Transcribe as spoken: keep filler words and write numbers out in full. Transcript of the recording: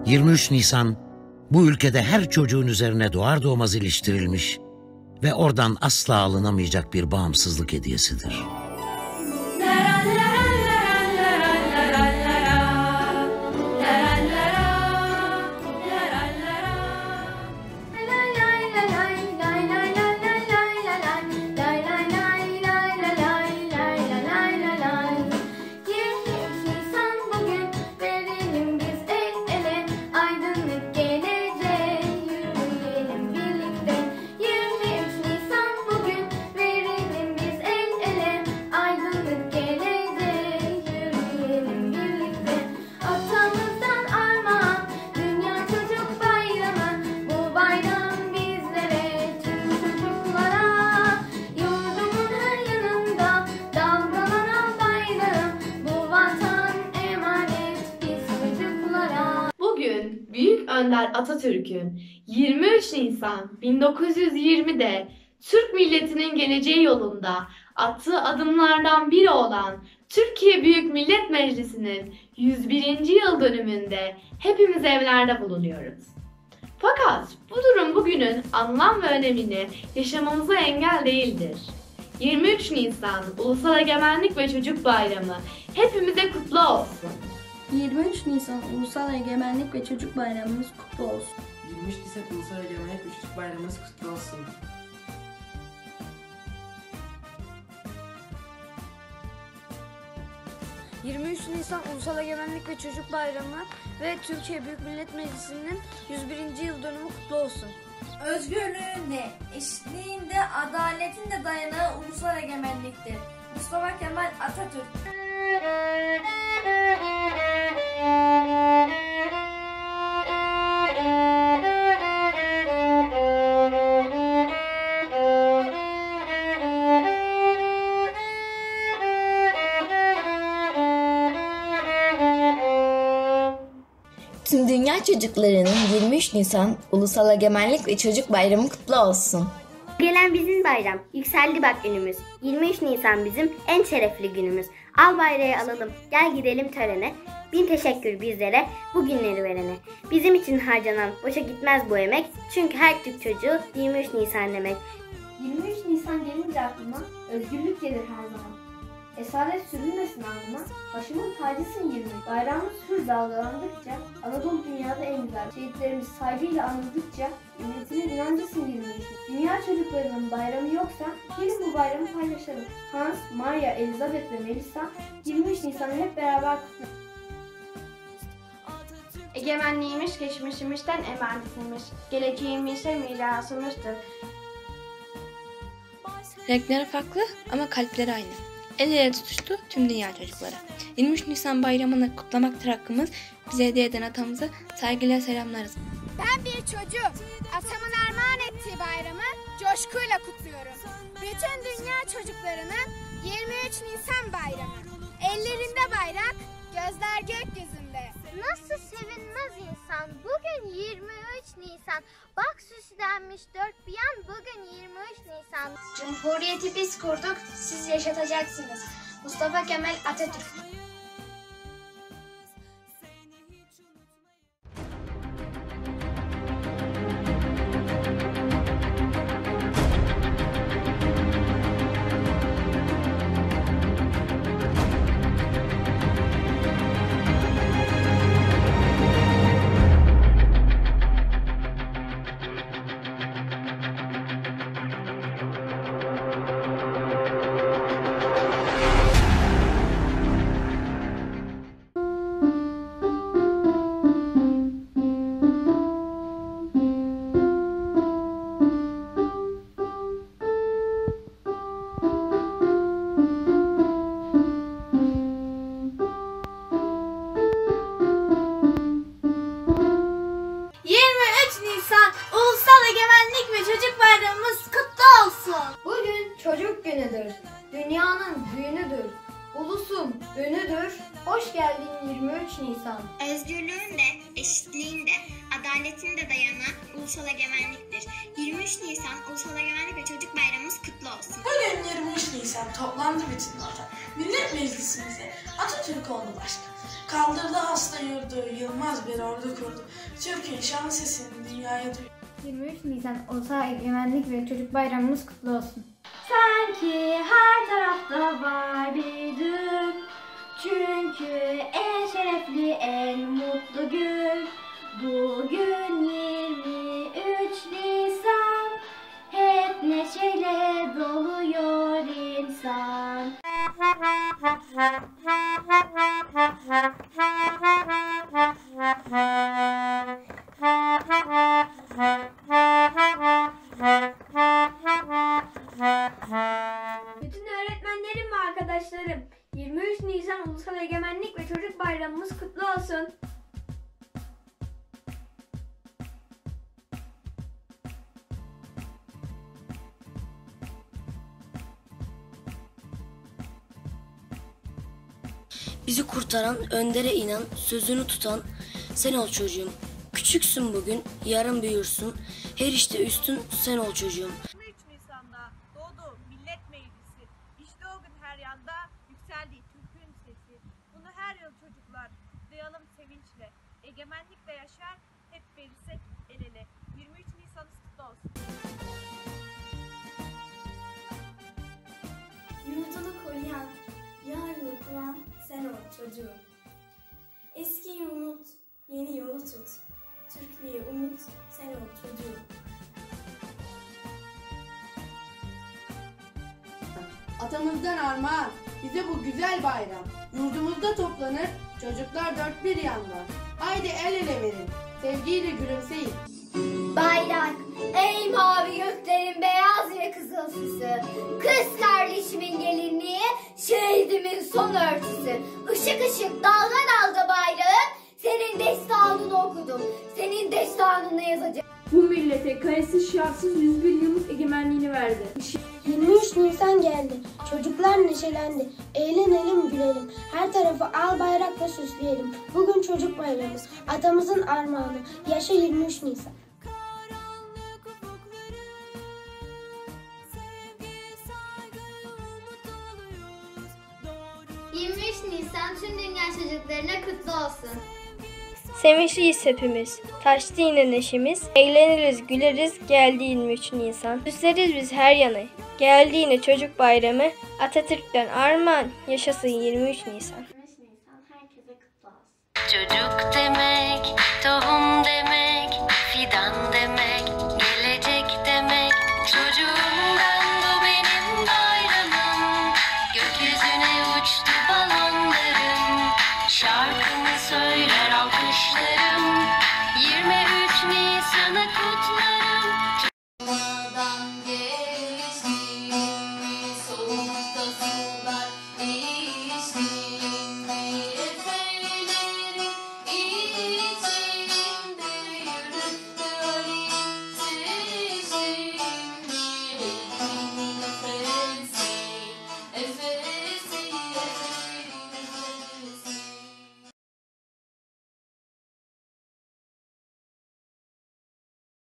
yirmi üç Nisan bu ülkede her çocuğun üzerine doğar doğmaz iliştirilmiş ve oradan asla alınamayacak bir bağımsızlık hediyesidir. Büyük Önder Atatürk'ün yirmi üç Nisan bin dokuz yüz yirmide Türk milletinin geleceği yolunda attığı adımlardan biri olan Türkiye Büyük Millet Meclisi'nin yüz birinci yıl dönümünde hepimiz evlerde bulunuyoruz. Fakat bu durum bugünün anlam ve önemini yaşamamıza engel değildir. yirmi üç Nisan Ulusal Egemenlik ve Çocuk Bayramı hepimize kutlu olsun. yirmi üç Nisan Ulusal Egemenlik ve Çocuk Bayramımız kutlu olsun. yirmi üç Nisan Ulusal Egemenlik ve Çocuk Bayramımız kutlu olsun. yirmi üç Nisan Ulusal Egemenlik ve Çocuk Bayramı ve Türkiye Büyük Millet Meclisi'nin yüz birinci yıl dönümü kutlu olsun. Özgürlüğünde, eşitliğinde, adaletinde dayanağı ulusal egemenliktir. Mustafa Kemal Atatürk. Tüm dünya çocuklarının yirmi üç Nisan Ulusal Egemenlik ve Çocuk Bayramı kutlu olsun. Gelen bizim bayram, yükseldi bak önümüz. yirmi üç Nisan bizim en şerefli günümüz. Al bayrağı alalım, gel gidelim törene. Bin teşekkür bizlere, bu günleri verene. Bizim için harcanan boşa gitmez bu emek. Çünkü her Türk çocuğu yirmi üç Nisan demek. yirmi üç Nisan gelince aklıma özgürlük gelir her zaman. Esaret sürülmesin alnıma, başımın tacısın yirmi. Bayrağımız hür dalgalandıkça, Anadolu dünyada en güzel. Şehitlerimiz saygıyla anıldıkça, milletinin inancısın yirmi üç. Dünya çocuklarının bayramı yoksa, gelin bu bayramı paylaşalım. Hans, Maria, Elizabeth ve Melissa, yirmi üç Nisan'ı hep beraber kutlayalım. Egemenliğimiz geçmişimizden emanetiymiş, geleceğimizde mirasımızdır. Renkleri farklı ama kalpleri aynı. El ele tutuştu tüm dünya çocukları. yirmi üç Nisan bayramını kutlamaktır hakkımız. Bize hediye eden atamızı saygıyla selamlarız. Ben bir çocuğum. Atamın armağan ettiği bayramı coşkuyla kutluyorum. Bütün dünya çocuklarının yirmi üç Nisan bayramı. Ellerinde bayrak, gözler gökyüzünde. Nasıl sevinmez insan? Bugün yirmi üç Nisan. Bak süslenmiş dört bir yan, bugün yirmi üç Nisan. Cumhuriyeti biz kurduk, siz yaşatacaksınız. Mustafa Kemal Atatürk. günüdür, dünyanın düğünüdür, ulusun ünüdür. Hoş geldin yirmi üç Nisan. Özgürlüğün de, eşitliğin de, adaletin de dayanan Ulusal Egemenliktir. yirmi üç Nisan Ulusal Egemenlik ve Çocuk Bayramımız kutlu olsun. Bugün yirmi üç Nisan toplandı bütün ortak. Millet Meclisimize Atatürk oldu başkan. Kaldırdı hasta yurdu, yılmaz bir ordu kurdu. Türk'ün şanlı sesini dünyaya duyurdu. yirmi üç Nisan Ulusal Egemenlik ve Çocuk Bayramımız kutlu olsun. Sanki her tarafta var bir dün. Çünkü en şerefli, en mutlu gün. Bugün yirmi üç Nisan. Hep neşeyle doluyor insan. Bütün öğretmenlerim ve arkadaşlarım, yirmi üç Nisan Ulusal Egemenlik ve Çocuk Bayramımız kutlu olsun. Bizi kurtaran, öndere inan, sözünü tutan sen ol çocuğum. Küçüksün bugün, yarın büyürsün. Her işte üstün sen ol çocuğum. yirmi üç Nisan'da doğdu Millet Meclisi. İşte o gün her yanda yükseldi Türk'ün sesi. Bunu her yıl çocuklar duyalım sevinçle. Egemenlikle yaşar, hep verirsek el ele. yirmi üç Nisan'ınız kutlu olsun. Yurdunu koruyan, yarını kuran sen ol çocuğum. Eskiyi unut, yeni yolu tut. Türklüğe umut, sen ol çocuğum. Atamızdan armağan, bize bu güzel bayram. Yurdumuzda toplanır, çocuklar dört bir yanda. Haydi el ele verin, sevgiyle gülümseyin. Bayrak, ey mavi göklerin beyaz ve kızıl süsü. Kız kardeşimin gelinliği, şehidimin son örtüsü. Işık ışık, dalga dalga bayrağım, senin destanını okudum. Senin destanını yazacağım. Bu millete kayıtsız şartsız yüz bir yıllık egemenliğini verdi. yirmi üç Nisan geldi. Çocuklar neşelendi. Eğlenelim, gülelim. Her tarafı al bayrakla süsleyelim. Bugün çocuk bayramımız. Atamızın armağanı. Yaşa yirmi üç Nisan. yirmi üç Nisan tüm dünya çocuklarına kutlu olsun. Sevinçliyiz hepimiz, taştı yine neşemiz, eğleniriz, güleriz, geldi yirmi üç Nisan. Süsleriz biz her yanı, geldi yine çocuk bayramı, Atatürk'ten armağan, yaşasın yirmi üç Nisan. Herkese kutlu olsun. Çocuk demek